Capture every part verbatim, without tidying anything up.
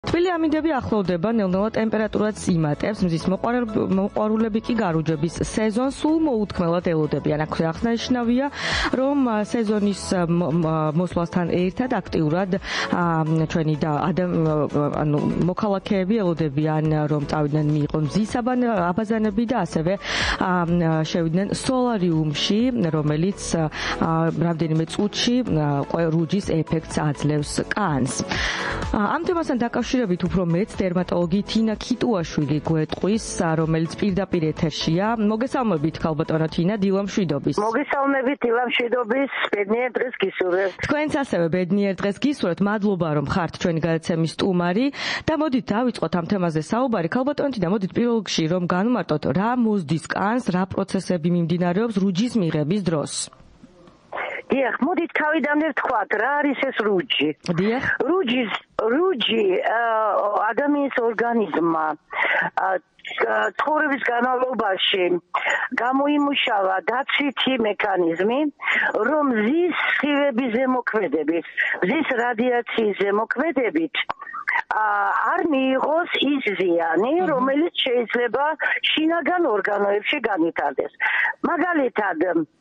თბილი ამინდები ახლოვდება, ნელ-ნელა ტემპერატურაც იმატებს, მზის მოყვარულები კი გარუჯების სეზონს სულ მოუთქმელად ელოდებიან. აქვე აღსანიშნავია, რომ სეზონის მოსვლასთან ერთად აქტიურად ჩვენი და ანუ მოქალაქეები ელოდებიან, რომ წავიდნენ მიიღონ მზის აბაზანები და ასევე შევიდნენ სოლარიუმში, რომელიც რამდენიმე წუთში რუჯის ეფექტს აძლევს კანს. ამ თემასთან დაკავშირებით უფრო მეც დერმატოლოგი თინა ქიტუაშვილი გვეტყვის, რომელიც პირდაპირ ეთერშია. მოგესალმებით, ქალბატონო თინა, დილა მშვიდობის. მოგესალმებით, დილა მშვიდობის, ბედნიერ დღეს გისურვებთ. თქვენც ასევე ბედნიერ დღეს გისურვებთ. მადლობა, რომ ხართ ჩვენი გადაცემის სტუმარი და მოდით დავიწყოთ ამ თემაზე საუბარი. ქალბატონო თინა, მოდით პირველ რიგში რომ განვმარტოთ, რა მოსდის კანს, რა პროცესები მიმდინარეობს რუჯის მიღების დროს. დიახ, მოდით თავიდანვე ვთქვათ, რა არის ეს რუჯი? დიახ. რუჯის რუჯი ადამიანის ორგანიზმმა ცხოვრების განმავლობაში გამოიმუშავა დაცვითი მექანიზმი, რომ მზის სხივების ზემოქმედებით, მზის რადიაციის ზემოქმედებით არ მიიღოს ის ზიანი, რომელიც შეიძლება შინაგან ორგანოებში განვითარდეს. მაგალითად,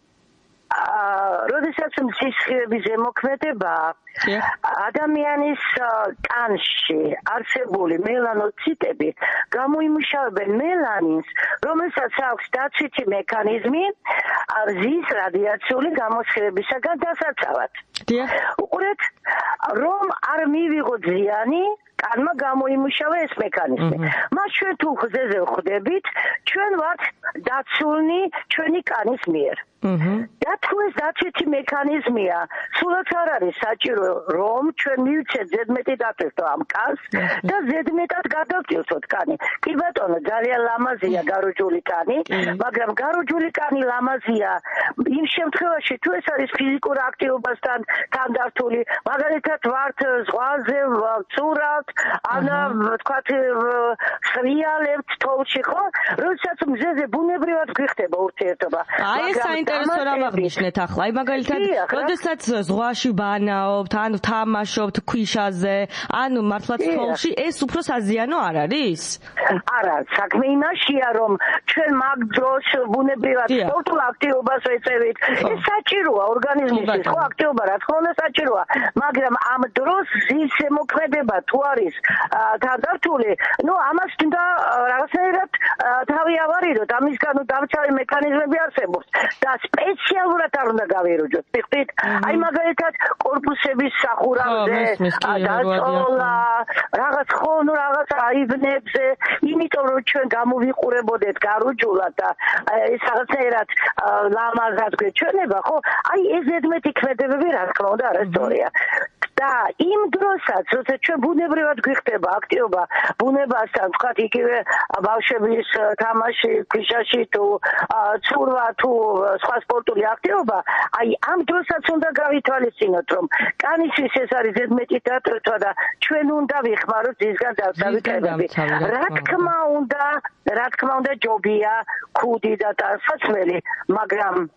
როდესაც მზის სხივების ზემოქმედება ადამიანის კანში არსებული მელანოციტები გამოიმუშავებენ მელანინს, რომელსაც აქვს დაცვითი მექანიზმი მზის რადიაციული გამოსხივებისაგან დასაცავად. უყურეთ, რომ არ მივიღოთ ზიანი, კანმა გამოიმუშავა ეს მექანიზმი. მას ჩვენ თუ ხზეზე ვხვდებით, ჩვენ ვართ დაცულნი ჩვენი კანის მიერ. და თუ ეს დაცვითი მექანიზმია, სულაც არ არის საჭირო, რომ ჩვენ მივცეთ ზედმეტი დატვირთვა ამ კანს და ზედმეტად გადავტვირთოთ კანი. კი ბატონო, ძალიან ლამაზია გარუჯული კანი, მაგრამ გარუჯული კანი ლამაზია იმ შემთხვევაში, თუ ეს არის ფიზიკურ აქტივობასთან თანდართული, მაგალითად ვართ ზღვაზე, ვცურავთ, ანა ვთქვათ სრიალებთ თოვლში, ხო? როდესაც მზეზე ბუნებრივად გვიხდება ურთიერთობა. აი ეს საინტერესო რამ აღნიშნეთ ახლა. აი მაგალითად, როდესაც ზღვაში ბანაობთ, ან თამაშობთ ქვიშაზე, ან მართლაც თოვლში, ეს უფრო საზიანო არ არის? არა, საქმე იმაშია, რომ ჩვენ მაგ დროს ბუნებრივად სპორტულ აქტივობას ვეწევით. ეს საჭიროა ორგანიზმისთვის, ხო, აქტივობა რა თქმა უნდა საჭიროა, მაგრამ ამ დროს ზის ზემოქმედება თუ არის თანდართული, ну ამას უნდა რაღაცნაირად თავი ავარიდოთ, ამისგან დამცავი მექანიზმები არსებობს და სპეციალურად არ უნდა გავირუჯოთ. მიხდით? აი მაგალითად კორპუსების სახურავზე დაწოლა, რაღაც ხო, ну რაღაც აიბნებზე, იმიტომ რომ ჩვენ გამოვიყურებოდეთ გარუჯულად და ეს რაღაცნაირად ლამაზად გვეჩვენება, ხო? აი ეს ზედმეტი ქმედებები რა თქმა უნდა არასწორია. და იმ დროსაც, როცა ჩვენ ბუნებრივად გვიხდება აქტივობა ბუნებასთან, ვთქვათ, იგივე ბავშვების თამაში, ქვიშაში თუ ცურვა თუ სხვა სპორტული აქტივობა, აი ამ დროსაც უნდა გავითვალისწინოთ, რომ კანისთვის ეს არის ზედმეტი დატვირთვა და ჩვენ უნდა ვიხმაროთ ზისგან დავწავი კრებები. რა თქმა უნდა, რა თქმა უნდა ჯობია ქუდი და ტანსაცმელი, მაგრამ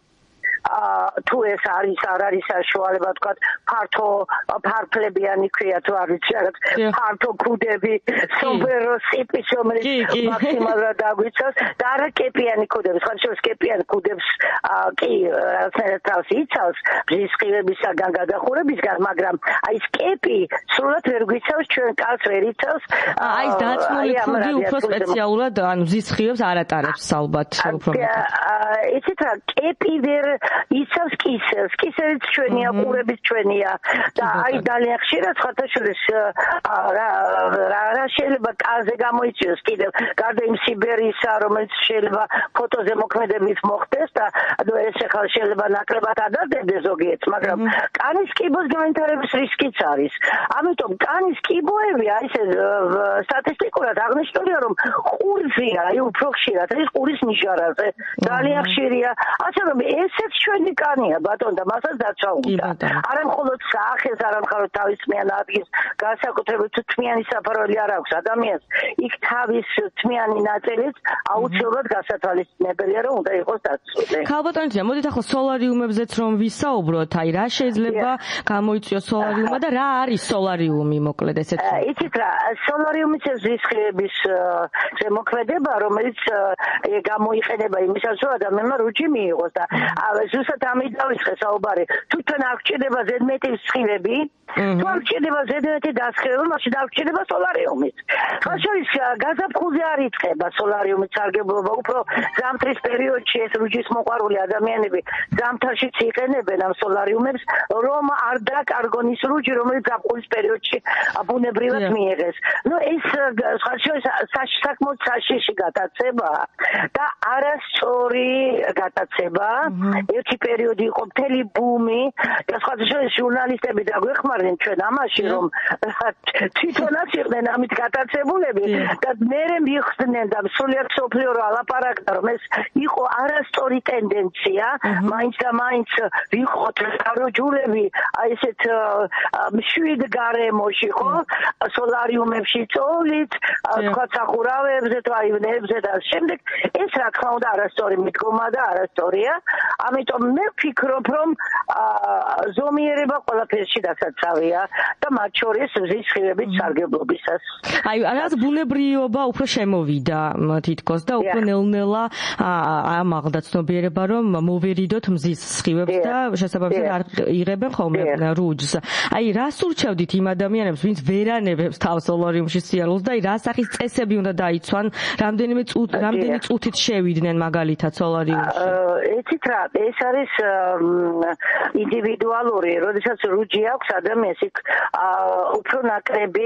თუ ეს არის არ არის საშუალება, თქვათ, ფართო ფარფლებიანი ქვია თუ არ ვიცი რაღაც ფართო ქუდები, სუპერო სიპის, რომელიც მაქსიმალურად დაგვიცავს და არა კეპიანი ქუდები. ხალხს კეპიანი ქუდებს კი რაღაცნაირად თავს იცავს მზის სხივებისაგან გადახურებისგან, მაგრამ აი ეს კეპი სრულად ვერ გვიცავს ჩვენ კანს, ვერ იცავს. აი ეს დაცმული ქუდი უფრო სპეციალურად ანუ მზის სხივებს არ ატარებს ალბათ უფრო მეტად. იცით რა, კეპი ვერ იცავს კისერს, კისერიც ჩვენია, ყურებიც ჩვენია და აი ძალიან ხშირად ხათაშორის რა შეიძლება კანზე გამოიწვიოს კიდევ გარდა იმ სიბერისა, რომელიც შეიძლება ფოტოზე მოქმედებით მოხდეს და ეს ახლა შეიძლება ნაკლებად ადარდებდეს ზოგიერთს, მაგრამ კანის კიბოს განვითარების რისკიც არის. ამიტომ კანის კიბოები აი ეს სტატისტიკურად აღნიშნულია, რომ ყურზეა, აი უფრო ხშირად ეს ყურის ნიჟარაზე ძალიან ხშირია. ასე რომ ესეც ჩვენი კანია ბატონო და მასაც დაცვა უნდა. არა მხოლოდ სახეს, არა მხოლოდ თავისმიან ადგილს, განსაკუთრებით თუ თმიანი საფარველი არ არ აქვს ადამიანს, იქ თავის თმიანი ნაწილიც აუცილებლად გასათვალისწინებელია, რომ უნდა იყოს დაცული. ქალბატონია, მოდით ახლა სოლარიუმებზეც რომ ვისაუბროთ, აი რა შეიძლება გამოიწვიოს სოლარიუმმა და რა არის სოლარიუმი, მოკლედ ესეც. იცით რა, სოლარიუმის ზისხიების ზემოქმედება, რომელიც გამოიყენება იმისას, რომ ადამიანმა რუჯი მიიღოს და ზუსტად ამით დავიწყე საუბარი. თვითონ არ გჭირდება ზედმეტი სხივები, თუ არ გჭირდება ზედმეტი დასხივება, მაშინ არ გჭირდება სოლარიუმიც. ხაშორის გაზაფხულზე არ იწყება სოლარიუმის სარგებლობა, უფრო ზამთრის პერიოდში ეს რუჯის მოყვარული ადამიანები ზამთარშიც იყენებენ ამ სოლარიუმებს, რომ არ დაკარგონ ის რუჯი, რომელიც ზაფხულის პერიოდში ბუნებრივად მიიღეს. ნუ ეს ხაშორის საკმაოდ საშიში გატაცება და არასწორი გატაცება. ერთი პერიოდი იყო მთელი ბუმი და სხვადასხვა ჟურნალისტები დაგვეხმარნენ ჩვენ ამაში, რომ თვითონაც იყვნენ ამით გატაცებულები და მერე მიხსდნენ და სულიერ სოფლიო რა ალაპარაკდა, რომ ეს იყო არასწორი ტენდენცია, მაინც და მაინც ვიყოთ საროჯულები, აი ესეთ მშვიდ გარემოში, ხო, სოლარიუმებში წოლით, თქვა სახურავებზე, თვაინებზე და შემდეგ ეს რა თქმა უნდა არასწორი მიდგომა და არასწორია. ამიტომ მე ვფიქრობ, რომ ზომიერება ყველაფერში დასაცავია და მათ შორის მზის სხივების სარგებლობისას. აი, რაღაც ბუნებრიობა უფრო შემოვიდა თითქოს და უფრო ნელ-ნელა ამაღლდა ცნობიერება, რომ მოვერიდოთ მზის სხივებს და შესაბამისად არ იღებენ ხოლმე რუჯს. აი, რას ურჩევდით იმ ადამიანებს, ვინც ვერანებებს თავს სოლარიუმში სიარულს და აი, რა სახის წესები უნდა დაიცვან, რამდენიმე წუთი რამდენი წუთით შევიდნენ მაგალითად სოლარიუმში? იცით რა, ეს არის ინდივიდუალური, როდესაც რუჯი აქვს ადამიანს, იქ უფრო ნაკლები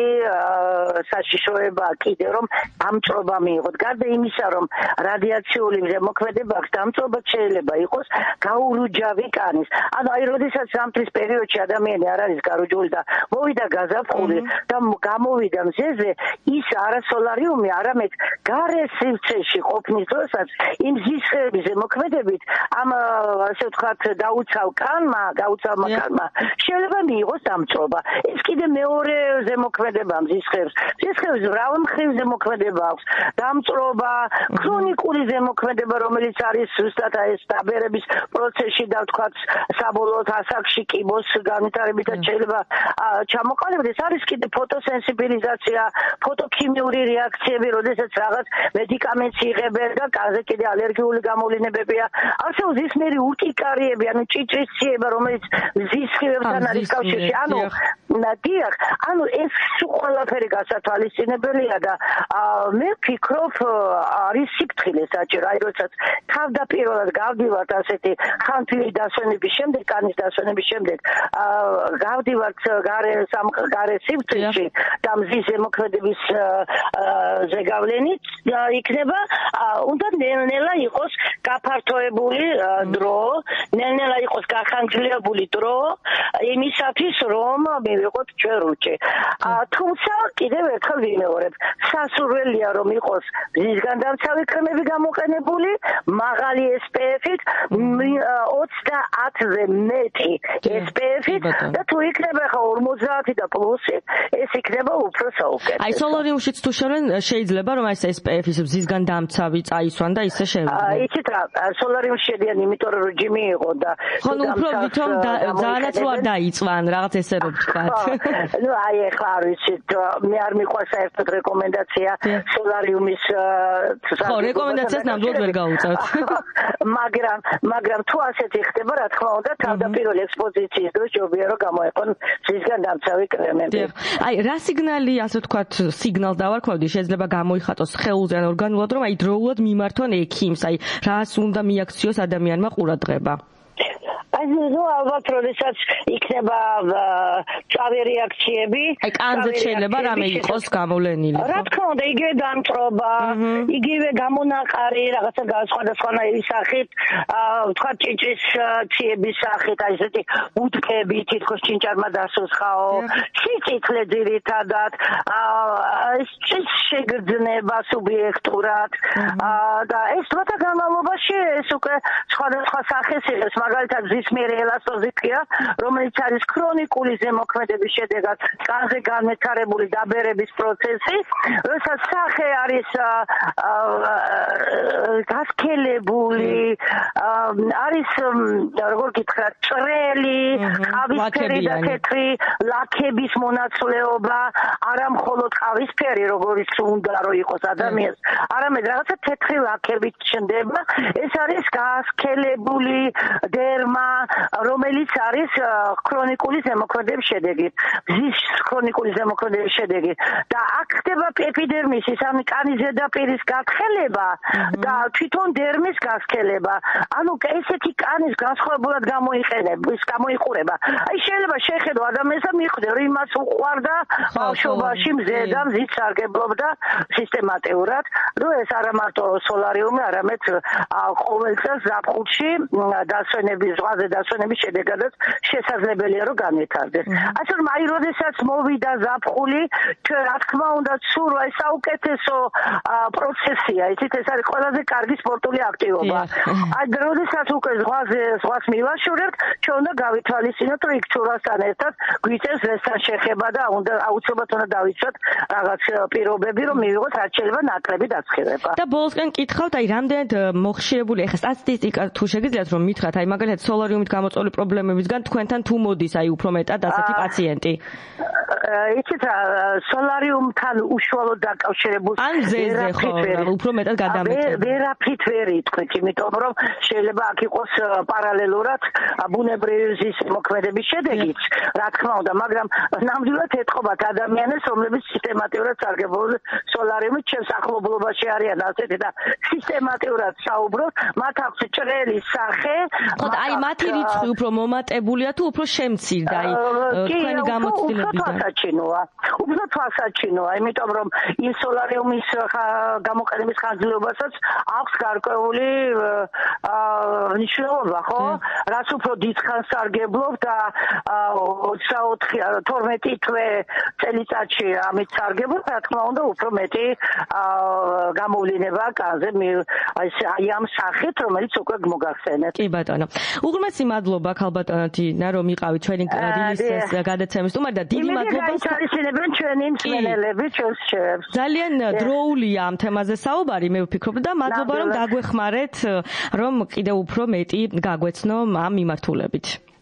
საშიშროება კიდე რომ ამწრობა მიიღოთ. გარდა იმისა, რომ რადიაციული ზემოქმედება აქვს, დამწრობა შეიძლება იყოს გაურუჯავი კანის. ანუ აი, როდესაც ზამთრის პერიოდში ადამიანი არ არის გარუჯული და მოვიდა გაზაფხული და გამოვიდა მზეზე, ის არა სოლარიუმი, არამედ გარე სივრცეში ყოფნის დროსაც იმ ზისხეების ზემოქმედებით ამ ასე ვთქვათ დაუცავ კანმა, გაუცავმა კანმა შეიძლება მიიღოს დამწრობა. ეს კიდე მეორე ზემოქმედება მზისხეებს. მზისხეებს მრავალმხრივ ზემოქმედება აქვს. დამწრობა, ქრონიკული ზემოქმედება, რომელიც არის ზუსტად ეს დაბერების პროცესში და ვთქვათ საბოლოოდ ასაკში კიბოს განვითარებითაც შეიძლება ჩამოყალიბდეს. ეს არის კიდე ფოტოსენსიბილიზაცია, ფოტოქიმიური რეაქციები, როდესაც რაღაც მედიკამენტს იღებენ და კაზე კიდე ალერგიული გამოვლენებებია. არსებობს ზისმერი ურტიკარიები, ანუ ჭიჭისცევა, რომელიც მზის სხივებთან არის კავშირში. ანუ დიახ, ანუ ეს ყველაფერი გასათვალისწინებელია და მე ვფიქრობ, არის სიფრთხილე საჭირო. აი, როდესაც თავდაპირველად გავდივართ ასეთი ხანთვილი დასვენების შემდეგ, კანის დასვენების შემდეგ, გავდივართ გარე გარე სივრცეში და მზის ზემოქმედების ზეგავლენით იქნება, უნდა ნელ-ნელა იყოს გაფართოებული დრო, ნელ-ნელა იყოს გახანგრძლივებული დრო იმისათვის, რომ მივიღოთ ჩვენ რუჯი. თუმცა კიდევ ერთხელ ვიმეორებ, სასურველია რომ იყოს მზისგან დამცავი კრემები გამოყენებული, მაღალი ეს პი ეფ-ით, ოცდაათზე მეტი ეს პი ეფ-ით და თუ იქნება ხა ორმოცდაათი და პლუსი, ეს იქნება უფრო საუკეთესო. აი, სოლარიუმშიც თუ შევენ, შეიძლება რომ აი ეს პი ეფ-ის მზისგან დამცავი წაისვან და ისე შევიდნენ. იცით რა, სოლარიუმში შედიან, იმიტომ რომ რუჯი მიიღო და ხო, ნუ უფრო ვითომ ძალიანაც რო არ დაიწვან, რაღაც ესე რომ ვთქვათ. ნუ აი ეხლა არ ვიცით, მე არ მიყვარს საერთოდ რეკომენდაცია სოლარიუმის ხო, რეკომენდაციას ნამდვილად ვერ გავუწევთ. მაგრამ მაგრამ თუ ასეთი ხდება, რა თქმა უნდა, თავდაპირველი ექსპოზიციის დროს ჯობია რომ გამოეყონ მზისგან დამცავი კრემები. აი, რა სიგნალი, ასე ვთქვათ, სიგნალს დავარქვევდი, შეიძლება გამოიხატოს სხეულზე ან ორგანულად, რომ აი დროულად მიმართონ ექიმს, აი რას უნდა მიაქციოს ადამიანმა ყურადღება? აი, ნუ ალბათ, როდესაც იქნება წავი რეაქციები, აი, კანზე შეიძლება რამე იყოს გამოვლენილი. რა თქმა უნდა, იგივე დამწრობა, იგივე გამონაყარი, რაღაცა სხვადასხვანაირი სახით, ვთქვათ, ჭიჭისცეების სახით, აი ესეთი უტკები, თითქოს ჭინჭარმა დასუსხაო, სიწითლე ძირითადად, ეს შეგრძნება სუბიექტურად და ეს დროთა განმავლობაში ეს უკვე სხვადასხვა სახეს იღებს, მაგალითად ზის მერე ელასტოზიფია, რომელიც არის ქრონიკული ზემოქმედების შედეგად კანზე განვითარებული დაბერების პროცესი, როდესაც სახე არის გასქელებული, არის როგორ გითხრათ, ჭრელი, ყავისფერი და თეთრი ლაქების მონაცვლეობა, არა მხოლოდ ყავისფერი, როგორც უნდა რომ იყოს ადამიანს, არამედ რაღაცა თეთრი ლაქებით ჩნდება, ეს არის გასქელებული დერმა, რომელიც არის ქრონიკული ზემოქმედების შედეგი, მზის ქრონიკული ზემოქმედების შედეგი და აქ ხდება ეპიდერმისის, ან კანის ზედაპირის გათხელება და თვითონ დერმის გასქელება. ანუ ესეთი კანის განსხვავებულად გამოიყენება, ის გამოიყურება. აი შეიძლება შეხედო ადამიანს და მიხვდე, რომ იმას უყვარდა ბავშვობაში მზე და მზით სარგებლობდა სისტემატურად, რომ ეს არა მარტო სოლარიუმი, არამედ ყოველ წელს ზაფხულში დასვენების, ზღვაზე დასვენების შედეგადაც შესაძლებელია რომ განვითარდეს. ასე რომ აი როდესაც მოვიდა ზაფხული, ჩვენ რა თქმა უნდა სურვა ეს საუკეთესო პროცესია, იცით ეს არის ყველაზე კარგი სპორტული აქტივობა. აი როდესაც უკვე ზღვაზე ზღვას მივაშურებთ, ჩვენ უნდა გავითვალისწინოთ, რომ იქ ცურვასთან ერთად გვიწევს რესთან შეხება და უნდა აუცილებლად უნდა დავიცვათ რაღაც პირობები, რომ მივიღოთ რაც შეიძლება ნაკლები დასხივება. და ბოლოსკენ კითხავთ, აი რამდენად მოხშირებული ახლა სტატისტიკა თუ შეგიძლიათ რომ მითხრათ, აი მაგალითად სოლარიუმით გამოწვეული პრობლემებისგან თქვენთან თუ მოდის აი უფრო მეტად ასეთი პაციენტი? იცით რა, სოლარიუმთან უშუალოდ დაკავშირებულ ან ზეზე ხო, უფრო მეტად გადამეტები. ვერაფრით ვერ იტყვით, იმიტომ რომ შეიძლება აქ იყოს პარალელურად ბუნებრივი ზის მოქმედების შედეგიც, რა თქმა უნდა, მაგრამ ნამდვილად ეთყობათ ადამიანებს, რომლებიც სისტემატურად სარგებლობენ სოლარიუმით, ჩემს ახლობლობაში არიან ასეთი და სისტემატურად საუბრობ, მათ აქვს ჭრელი სახე. ხო, აი მათი რიცხვი უფრო მომატებულია თუ უფრო შემცირდა, აი თქვენი გამოცდილებიდან? თვალსაჩინოა. უფრო თვალსაჩინოა, იმიტომ რომ იმ სოლარიუმის გამოყენების ხანგრძლივობასაც აქვს გარკვეული მნიშვნელობა, ხო? რაც უფრო დიდხანს სარგებლობ და ოცდაოთხი თორმეტი თვე წელიწადში ამით სარგებლობ, რა თქმა უნდა, უფრო მეტი გამოვლინება კანზე აი ამ სახით, რომელიც უკვე მოგახსენეთ. კი ბატონო. უღრმესი მადლობა ქალბატონო თინა, რომ იყავით ჩვენი დილის გადაცემის სტუმარი და დიდი მადლობა გაითვალისწინებენ ჩვენი მსმენელები ჩვენს შევებს. ძალიან დროულია ამ თემაზე საუბარი, მე ვფიქრობ და მადლობა რომ დაგვეხმარეთ, რომ კიდევ უფრო მეტი გაგვეცნო ამ მიმართულებით.